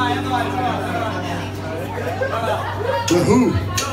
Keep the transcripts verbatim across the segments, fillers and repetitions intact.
The Who.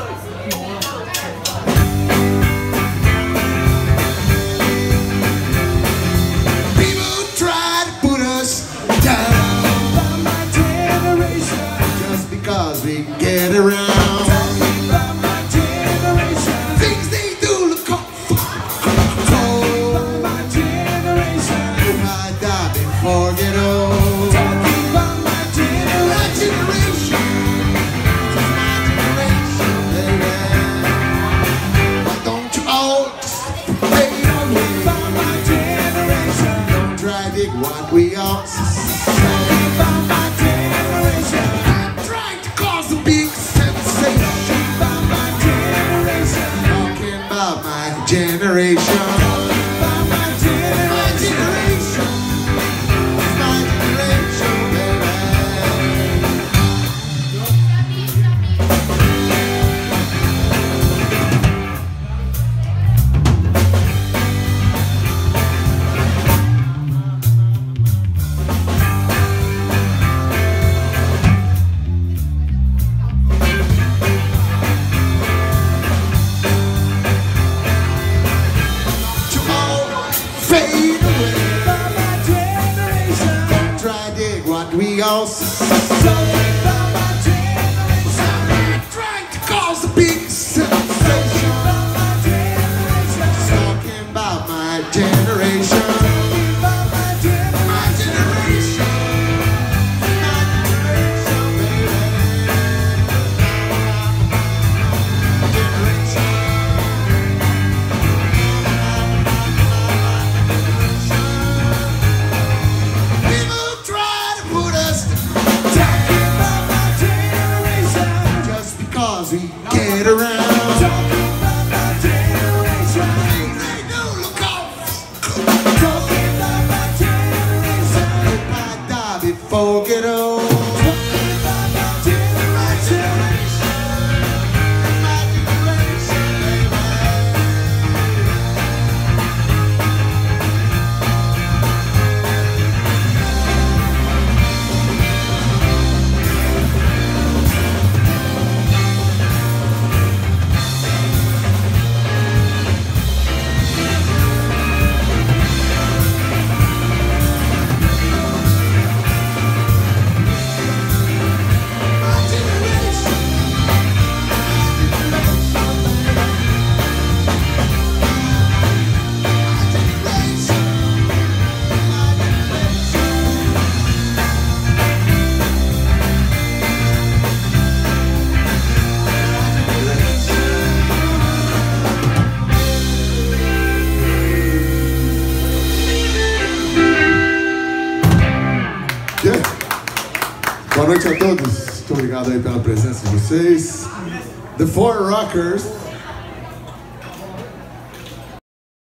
People try to put us down by my generation just because we get around. By my generation, things they do look awful. By my generation, if I die before I get old. Talking about my generation, just my generation, baby. Why don't you all just fade away? By my generation, don't try to dig what we are. Talking about my generation, I'm trying to cause a big sensation. By my generation, talking about my generation. By my generation, my generation, it's my generation, baby. Fade away by my generation. Don't try to dig what we all see. Talking about my generation, I'm trying to cause a big sensation. About my generation, talking about my generation. Talking about my generation, my generation, my generation, baby. Generation. We get around. Talking about my generation, things they do look off. Talking about my generation, if I die before I get old. Talking about my generation, my generation, baby. Boa noite a todos, muito obrigado aí pela presença de vocês. The Four Rockers.